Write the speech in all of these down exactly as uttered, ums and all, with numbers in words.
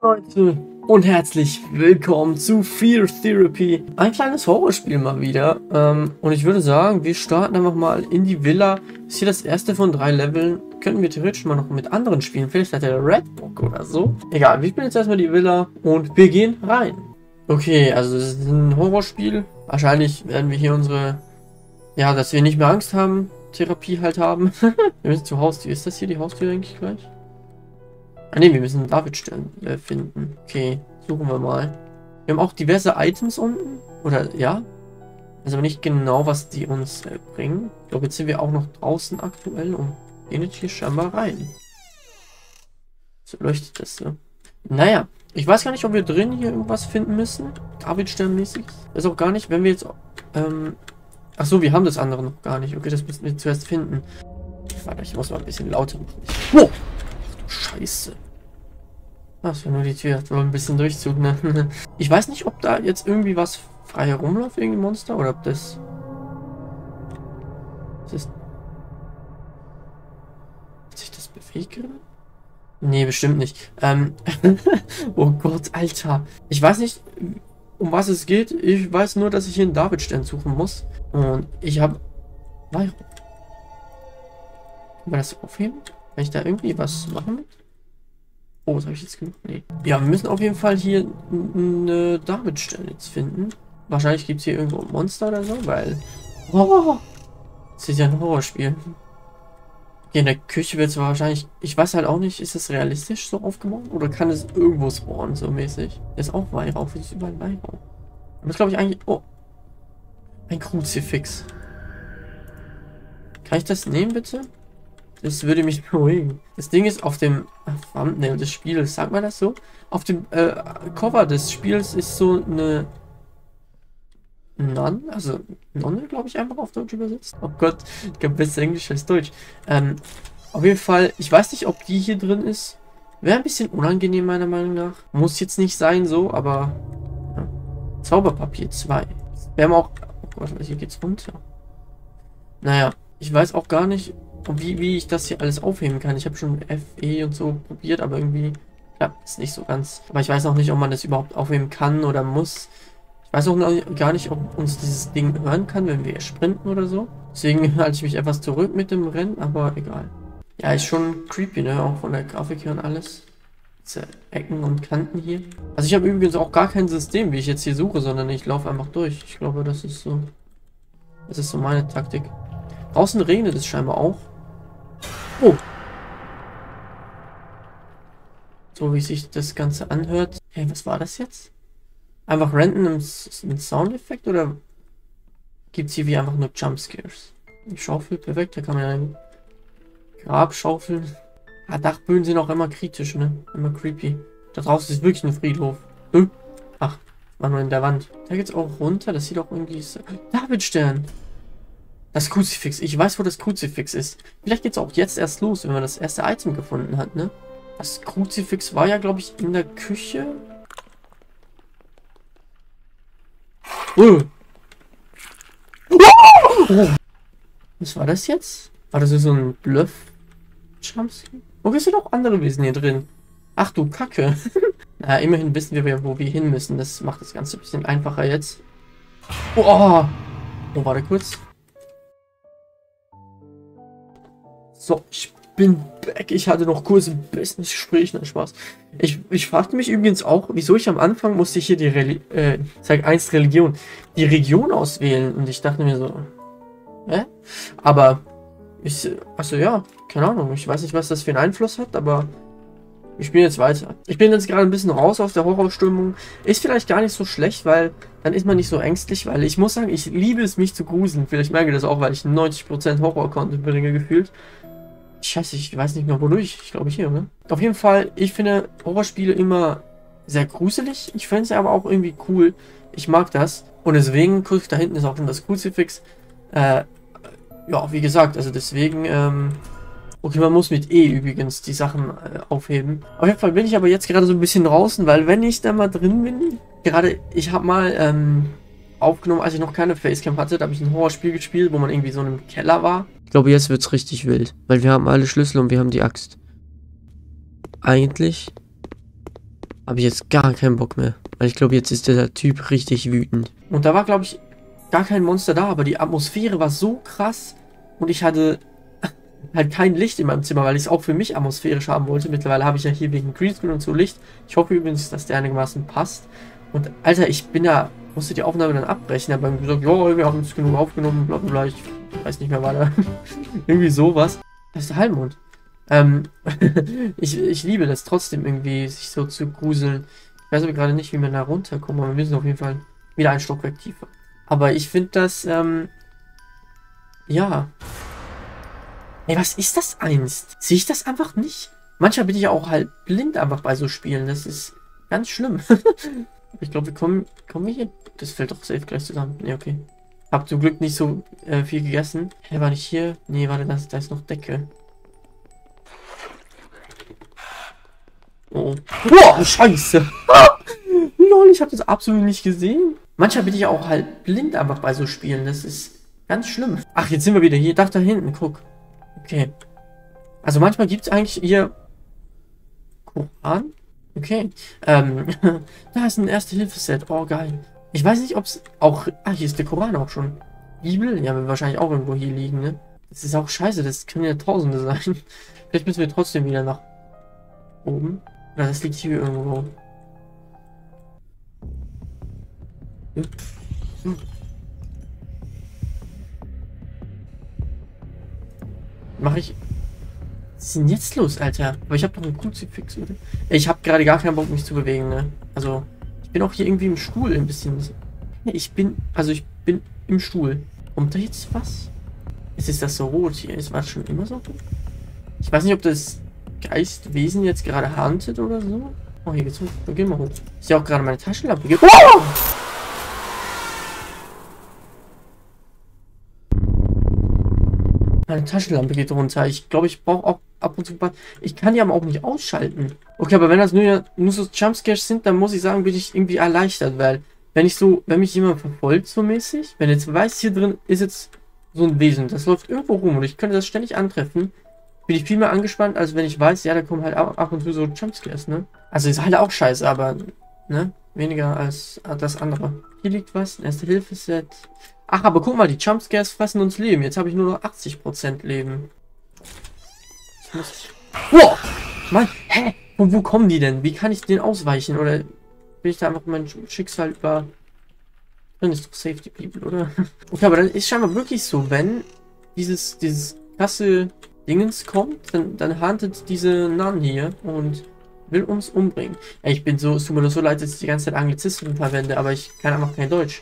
Leute und herzlich willkommen zu Fear Therapy. Ein kleines Horrorspiel mal wieder. Ähm, und ich würde sagen, wir starten einfach mal in die Villa. Ist hier das erste von drei Leveln. Könnten wir theoretisch mal noch mit anderen spielen. Vielleicht hat der Red Book oder so. Egal, wir spielen jetzt erstmal die Villa und wir gehen rein. Okay, also es ist ein Horrorspiel. Wahrscheinlich werden wir hier unsere, ja, dass wir nicht mehr Angst haben, Therapie halt haben. Wir müssen zur Haustür. Ist das hier die Haustür eigentlich gleich? Ah ne, wir müssen David stellen, äh, finden. Okay, suchen wir mal. Wir haben auch diverse Items unten. Oder, ja. Also aber nicht genau, was die uns äh, bringen. Ich glaube, jetzt sind wir auch noch draußen aktuell und gehen jetzt hier scheinbar rein. So leuchtet das so. Naja, ich weiß gar nicht, ob wir drin hier irgendwas finden müssen. David sternmäßig. Das ist auch gar nicht, wenn wir jetzt... Ähm, ach so, wir haben das andere noch gar nicht. Okay, das müssen wir zuerst finden. Warte, ich muss mal ein bisschen lauter machen. Wow! Ach du Scheiße. Ach, ist ja nur die Tür. So ein bisschen Durchzug, ne? Ich weiß nicht, ob da jetzt irgendwie was frei herumläuft, irgendein Monster, oder ob das... Das ist... Hat sich das bewegt? Nee, bestimmt nicht. Ähm... oh Gott, Alter. Ich weiß nicht, um was es geht. Ich weiß nur, dass ich hier einen David-Stern suchen muss. Und ich habe... Weihrauch. Kann man das aufheben? Kann ich da irgendwie was machen mit? Oh, was habe ich jetzt gemacht? Nee. Ja, wir müssen auf jeden Fall hier eine David-Stelle jetzt finden. Wahrscheinlich gibt es hier irgendwo ein Monster oder so, weil... Oh, das ist ja ein Horrorspiel. Okay, in der Küche wird es wahrscheinlich... Ich weiß halt auch nicht, ist das realistisch so aufgebaut? Oder kann es irgendwo spawnen, so mäßig? Das ist auch Weihrauch, das ist überall Weihrauch. Aber das glaube ich eigentlich... Oh, ein Kruzifix. Kann ich das nehmen, bitte? Das würde mich beruhigen. Das Ding ist, auf dem Thumbnail des Spiels, sagt man das so? Auf dem äh, Cover des Spiels ist so eine Nonne, also Nonne, glaube ich, einfach auf Deutsch übersetzt. Oh Gott, ich glaube, besser Englisch als Deutsch. Ähm, auf jeden Fall, ich weiß nicht, ob die hier drin ist. Wäre ein bisschen unangenehm, meiner Meinung nach. Muss jetzt nicht sein, so, aber... Ja. Zauberpapier zwei. Wir haben auch... Oh Gott, hier geht's runter. Naja, ich weiß auch gar nicht... Wie, wie ich das hier alles aufheben kann. Ich habe schon F, E und so probiert, aber irgendwie klappt es nicht so ganz. Aber ich weiß auch nicht, ob man das überhaupt aufheben kann oder muss. Ich weiß auch noch gar nicht, ob uns dieses Ding hören kann, wenn wir sprinten oder so. Deswegen halte ich mich etwas zurück mit dem Rennen, aber egal. Ja, ist schon creepy, ne? Auch von der Grafik her und alles. Diese Ecken und Kanten hier. Also ich habe übrigens auch gar kein System, wie ich jetzt hier suche, sondern ich laufe einfach durch. Ich glaube, das ist so... Das ist so meine Taktik. Draußen regnet es scheinbar auch. Oh. So wie sich das Ganze anhört. Hey, was war das jetzt? Einfach random ein Soundeffekt oder gibt es hier wie einfach nur Jumpscares? Die Schaufel, perfekt, da kann man ein Grab schaufeln. Ah, Dachböden sind auch immer kritisch, ne? Immer creepy. Da draußen ist wirklich ein Friedhof. Hm? Ach, war nur in der Wand. Da geht's auch runter, das sieht auch irgendwie so... Davidstern! Das Kruzifix. Ich weiß, wo das Kruzifix ist. Vielleicht geht es auch jetzt erst los, wenn man das erste Item gefunden hat, ne? Das Kruzifix war ja, glaube ich, in der Küche. Oh. Oh. Was war das jetzt? War das so ein Bluff? Jumpscare? Wo sind auch andere Wesen hier drin? Ach du Kacke. Na, immerhin wissen wir, wo wir hin müssen. Das macht das Ganze ein bisschen einfacher jetzt. Oh, oh warte kurz. So, ich bin back. Ich hatte noch kurz ein bisschen Gespräch, nein, Spaß. Ich, ich fragte mich übrigens auch, wieso ich am Anfang musste ich hier die Reli äh, sag eins Religion, die Region auswählen. Und ich dachte mir so, hä? Aber, ich, also ja, keine Ahnung. Ich weiß nicht, was das für einen Einfluss hat, aber wir spielen jetzt weiter. Ich bin jetzt gerade ein bisschen raus aus der Horrorstimmung. Ist vielleicht gar nicht so schlecht, weil dann ist man nicht so ängstlich, weil ich muss sagen, ich liebe es, mich zu gruseln. Vielleicht merke ich das auch, weil ich neunzig Prozent Horror-Content bringe, gefühlt. Scheiße, ich weiß nicht mehr wodurch. Ich glaube hier, ne? Auf jeden Fall, ich finde Horrorspiele immer sehr gruselig. Ich finde sie aber auch irgendwie cool. Ich mag das. Und deswegen, guck, da hinten ist auch schon das Kruzifix. Äh, ja, wie gesagt, also deswegen, ähm... Okay, man muss mit E übrigens die Sachen äh, aufheben. Auf jeden Fall bin ich aber jetzt gerade so ein bisschen draußen, weil wenn ich da mal drin bin... Gerade, ich habe mal, ähm... aufgenommen, als ich noch keine Facecam hatte, da habe ich ein Horrorspiel gespielt, wo man irgendwie so in einem Keller war. Ich glaube, jetzt wird es richtig wild, weil wir haben alle Schlüssel und wir haben die Axt. Eigentlich habe ich jetzt gar keinen Bock mehr. Weil ich glaube, jetzt ist der Typ richtig wütend. Und da war, glaube ich, gar kein Monster da, aber die Atmosphäre war so krass. Und ich hatte halt kein Licht in meinem Zimmer, weil ich es auch für mich atmosphärisch haben wollte. Mittlerweile habe ich ja hier wegen Greenscreen und so Licht. Ich hoffe übrigens, dass der einigermaßen passt. Und Alter, ich bin da, musste die Aufnahme dann abbrechen. Aber gesagt, ja, wir haben uns genug aufgenommen, bla bla bla. Ich weiß nicht mehr, war da irgendwie sowas. Das ist der Halbmond. Ähm, ich, ich liebe das trotzdem irgendwie, sich so zu gruseln. Ich weiß aber gerade nicht, wie man da runterkommt, aber wir müssen auf jeden Fall wieder ein Stockwerk tiefer. Aber ich finde das, ähm, ja. Ey, was ist das einst? Sehe ich das einfach nicht? Manchmal bin ich auch halt blind einfach bei so Spielen. Das ist ganz schlimm. Ich glaube, wir kommen, kommen wir hier? Das fällt doch safe gleich zusammen. Ne, okay. Hab zum Glück nicht so äh, viel gegessen. Hä, war nicht hier? Nee, warte, das, da ist noch Decke. Oh. Boah, scheiße. Lol, ich habe das absolut nicht gesehen. Manchmal bin ich auch halt blind einfach bei so Spielen. Das ist ganz schlimm. Ach, jetzt sind wir wieder hier. Dach da hinten, guck. Okay. Also manchmal gibt es eigentlich hier Koran. Okay. Ähm, da ist ein Erste-Hilfe-Set. Oh, geil. Ich weiß nicht, ob es auch... Ah, hier ist der Koran auch schon. Bibel? Ja, wird wahrscheinlich auch irgendwo hier liegen, ne? Das ist auch scheiße. Das können ja Tausende sein. Vielleicht müssen wir trotzdem wieder nach oben. Oder das liegt hier irgendwo. Hm. Hm. Mache ich... Was ist denn jetzt los, Alter? Aber ich habe doch einen Kruzifix, oder? Ich habe gerade gar keinen Bock, mich zu bewegen, ne? Also, ich bin auch hier irgendwie im Stuhl ein bisschen... Ich bin... Also, ich bin im Stuhl. Kommt da jetzt was? Ist es das so rot hier? Ist was schon immer so rot? Ich weiß nicht, ob das Geistwesen jetzt gerade handelt oder so. Oh, hier geht's hoch. Dann gehen wir hoch. Ist ja auch gerade meine Taschenlampe. Ge oh! Meine Taschenlampe geht runter. Ich glaube, ich brauche auch ab und zu... Ich kann die aber auch nicht ausschalten. Okay, aber wenn das nur, nur so Jumpscares sind, dann muss ich sagen, bin ich irgendwie erleichtert, weil wenn ich so, wenn mich jemand verfolgt so mäßig, wenn jetzt weiß, hier drin ist jetzt so ein Wesen, das läuft irgendwo rum und ich könnte das ständig antreffen, bin ich viel mehr angespannt, als wenn ich weiß, ja, da kommen halt ab und zu so Jumpscares, ne? Also ist halt auch scheiße, aber, ne? Weniger als das andere. Hier liegt was, ein Erste-Hilfe-Set. Ach, aber guck mal, die Jumpscares fressen uns Leben. Jetzt habe ich nur noch achtzig Prozent Leben. Ich muss... Wow! Mann, hä? Wo, wo kommen die denn? Wie kann ich denen ausweichen? Oder bin ich da einfach mein Schicksal über... Dann ist doch safe die Bibel, oder? Okay, aber dann ist scheinbar wirklich so, wenn dieses, dieses krasse Dingens kommt, dann, dann handelt diese Nun hier und will uns umbringen. Ja, ich bin so, es tut mir nur so leid, dass ich die ganze Zeit Anglizismen verwende, aber ich kann einfach kein Deutsch.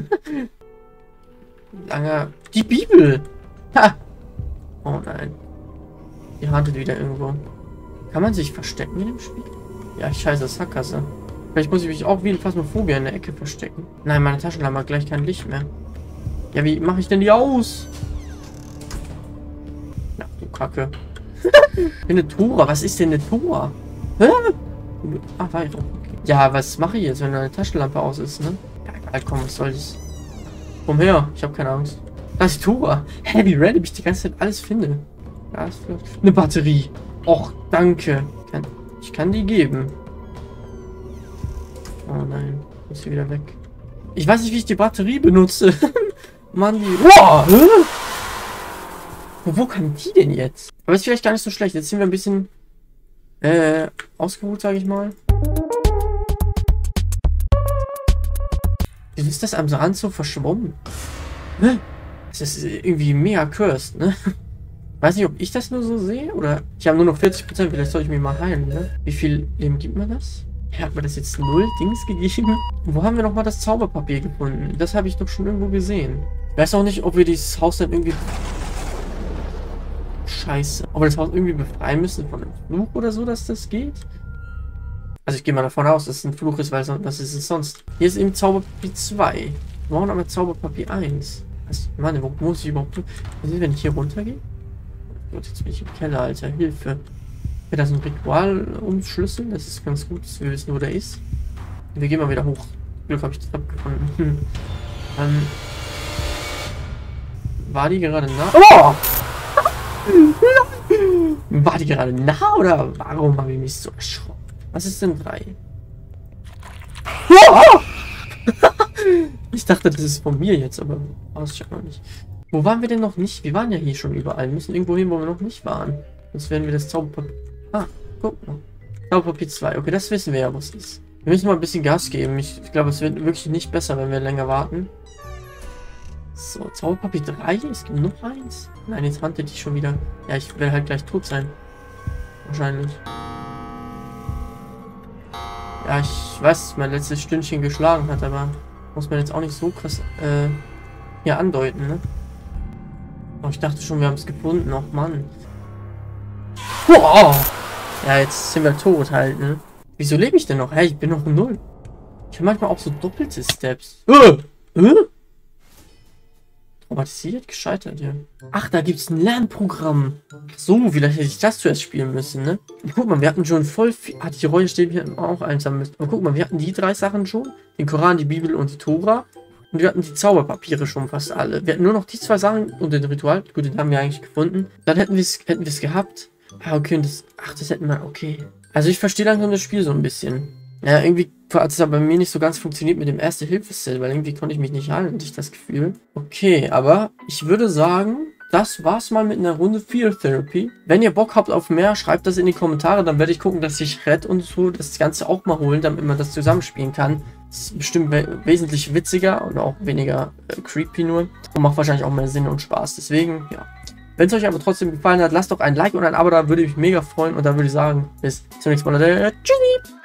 Langer... Die Bibel! Ha! Oh nein. Die handelt wieder irgendwo. Kann man sich verstecken in dem Spiel? Ja, scheiße, Sackgasse. Vielleicht muss ich mich auch wie ein Phasmophobia in der Ecke verstecken. Nein, meine Taschenlampe hat gleich kein Licht mehr. Ja, wie mache ich denn die aus? Ja, du Kacke. Eine Tora, was ist denn eine Tora? Hä? Ach, weiter. Okay. Ja, was mache ich jetzt, wenn eine Taschenlampe aus ist, ne? Ja, egal, komm, was soll das? Komm her, ich habe keine Angst. Das ist Tora. Hä, wie random ich die ganze Zeit alles finde. Ja, ist eine Batterie. Och, danke. Ich kann, ich kann die geben. Oh nein, ist sie wieder weg. Ich weiß nicht, wie ich die Batterie benutze. Mann, die... Wow! Wo, wo kam die denn jetzt? Aber ist vielleicht gar nicht so schlecht. Jetzt sind wir ein bisschen äh, ausgeruht, sage ich mal. Wieso ist das am Rand so verschwommen? Das ist irgendwie mega cursed, ne? Weiß nicht, ob ich das nur so sehe oder... Ich habe nur noch vierzig Prozent, vielleicht soll ich mich mal heilen, ne? Wie viel Leben gibt man das? Ja, hat mir das jetzt null Dings gegeben? Wo haben wir nochmal das Zauberpapier gefunden? Das habe ich doch schon irgendwo gesehen. Ich weiß auch nicht, ob wir dieses Haus dann irgendwie... Scheiße. Ob wir das Haus irgendwie befreien müssen von einem Fluch oder so, dass das geht? Also ich gehe mal davon aus, dass es ein Fluch ist, weil sonst, was ist es sonst? Hier ist eben Zauberpapier zwei. Wir brauchen aber Zauberpapier eins. Was, Mann, wo muss ich überhaupt... Was ist, wenn ich hier runtergehe? Gut, jetzt bin ich im Keller, Alter. Hilfe. Wird das ein Ritual umschlüsseln? Das ist ganz gut, dass wir wissen, wo der ist. Wir gehen mal wieder hoch. Glück habe ich das abgefunden. Hm. Ähm, war die gerade nah? Oh! War die gerade nah oder warum habe ich mich so erschrocken? Was ist denn drei? Ich dachte, das ist von mir jetzt, aber ausschaut noch nicht. Wo waren wir denn noch nicht? Wir waren ja hier schon überall. Wir müssen irgendwo hin, wo wir noch nicht waren. Sonst werden wir das Zauberpapier... Ah, guck mal. Zauberpapier zwei. Okay, das wissen wir ja, was es ist. Wir müssen mal ein bisschen Gas geben. Ich, ich glaube, es wird wirklich nicht besser, wenn wir länger warten. So, Zauberpapier drei. Es gibt noch eins. Nein, jetzt wandelt die schon wieder. Ja, ich werde halt gleich tot sein. Wahrscheinlich. Ja, ich weiß, dass mein letztes Stündchen geschlagen hat, aber muss man jetzt auch nicht so krass äh, hier andeuten, ne? Oh, ich dachte schon, wir haben es gefunden. Oh, Mann. Oh! Ja, jetzt sind wir tot halt, ne? Wieso lebe ich denn noch? Hey, ich bin noch null. Ich habe manchmal auch so doppelte Steps. Äh! Äh? Traumatisiert? Gescheitert, ja. Ach, da gibt es ein Lernprogramm. So, vielleicht hätte ich das zuerst spielen müssen, ne? Guck mal, wir hatten schon voll viel... Ah, die Reue stehen hier auch einsammeln müssen. Aber guck mal, wir hatten die drei Sachen schon. Den Koran, die Bibel und die Tora. Und wir hatten die Zauberpapiere schon fast alle. Wir hatten nur noch die zwei Sachen und den Ritual. Gut, den haben wir eigentlich gefunden. Dann hätten wir es hätten wir es gehabt. Ah, okay, und das... Ach, das hätten wir... Okay. Also ich verstehe langsam das Spiel so ein bisschen. Ja, irgendwie hat es aber bei mir nicht so ganz funktioniert mit dem Erste-Hilfe-Set, weil irgendwie konnte ich mich nicht halten, hatte ich das Gefühl. Okay, aber ich würde sagen, das war's mal mit einer Runde Fear Therapy. Wenn ihr Bock habt auf mehr, schreibt das in die Kommentare, dann werde ich gucken, dass ich Red und so das Ganze auch mal holen, damit man das zusammenspielen kann. Das ist bestimmt we wesentlich witziger und auch weniger äh, creepy nur und macht wahrscheinlich auch mehr Sinn und Spaß. Deswegen, ja. Wenn es euch aber trotzdem gefallen hat, lasst doch ein Like und ein Abo da, würde ich mich mega freuen und dann würde ich sagen, bis zum nächsten Mal. Tschüssi!